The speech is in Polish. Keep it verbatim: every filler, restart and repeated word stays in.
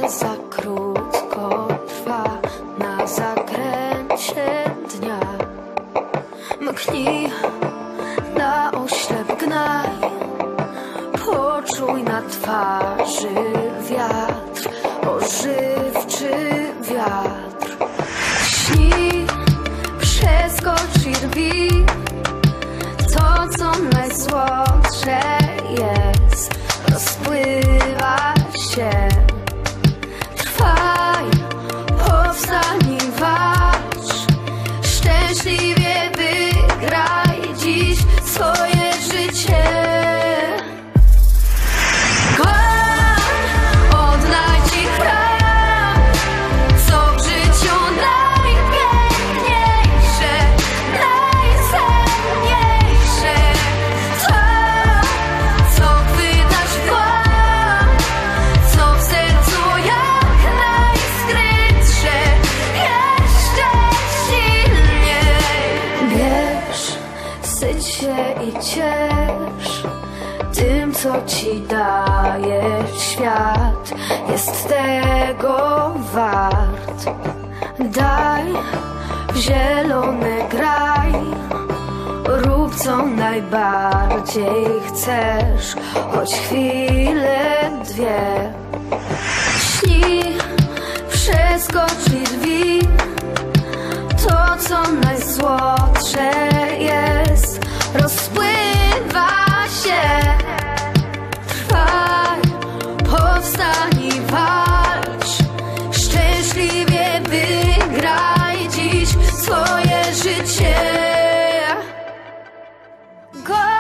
za krótko trwa na zakręcie dnia. Mknij na oślep gnaj, poczuj na twarzy wiatr, ożywczy wiatr. Śnij, przeskocz i rwij to, co najsłodsze jest, rozpływa się. Trwaj, powstań i walcz, szczęśliwie wygraj dziś swoje życie. I ciesz tym, co ci daje świat, jest tego wart. Daj w zielone graj, rób co najbardziej chcesz, choć chwilę dwie. Śnij, przeskocz i rwij to, co najsłodsze jest, rozpływa się. Trwaj, powstań i walcz, szczęśliwie wygraj dziś swoje życie. Go